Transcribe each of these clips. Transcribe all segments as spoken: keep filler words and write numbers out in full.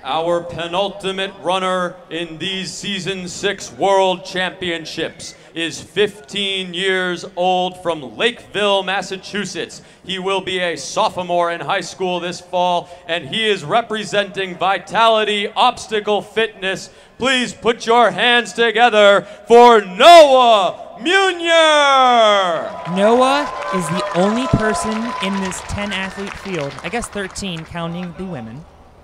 Our penultimate runner in these Season six World Championships is fifteen years old from Lakeville, Massachusetts. He will be a sophomore in high school this fall, and he is representing Vitality Obstacle Fitness. Please put your hands together for Noah Meunier! Noah is the only person in this ten athlete field, I guess thirteen counting the women,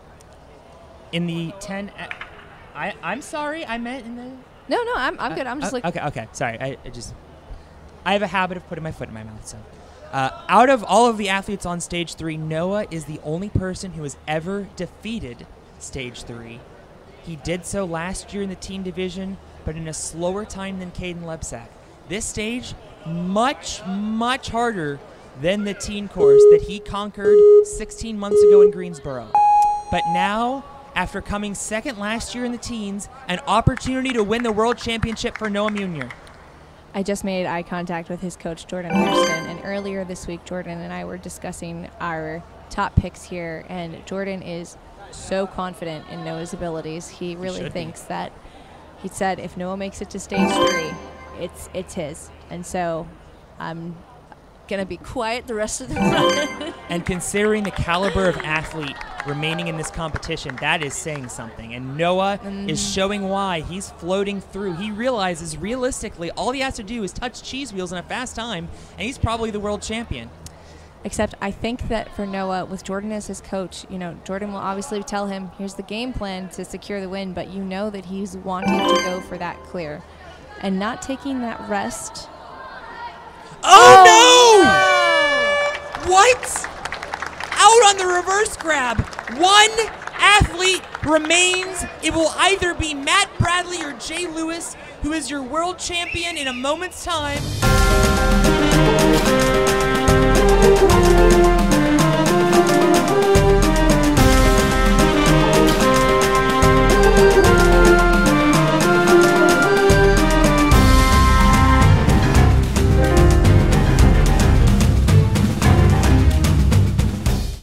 in the ten, I, I'm sorry, I meant in the... No, no, I'm, I'm good. I'm just uh, like... Okay, okay, sorry. I, I just... I have a habit of putting my foot in my mouth, so... Uh, out of all of the athletes on Stage three, Noah is the only person who has ever defeated Stage three. He did so last year in the team division, but in a slower time than Caden Lebsack. This stage, much, much harder than the teen course that he conquered sixteen months ago in Greensboro. But now, after coming second last year in the teens, an opportunity to win the World Championship for Noah Meunier. I just made eye contact with his coach, Jordan Thurston, and earlier this week, Jordan and I were discussing our top picks here, and Jordan is so confident in Noah's abilities. He really he thinks be. that, he said, if Noah makes it to stage three, it's it's his. And so I'm going to be quiet the rest of the run. And considering the caliber of athlete remaining in this competition, that is saying something. And Noah mm. is showing why. He's floating through. He realizes realistically all he has to do is touch cheese wheels in a fast time, and he's probably the world champion. Except I think that for Noah, with Jordan as his coach, you know, Jordan will obviously tell him, here's the game plan to secure the win, but you know that he's wanting to go for that clear. And not taking that rest. Oh, oh no! no! What? Out on the reverse grab. One athlete remains. It will either be Matt Bradley or Jay Lewis, who is your world champion in a moment's time.